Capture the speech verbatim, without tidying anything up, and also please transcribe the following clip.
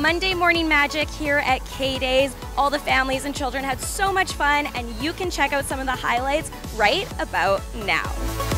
Monday morning magic here at K-Days. All the families and children had so much fun, and you can check out some of the highlights right about now.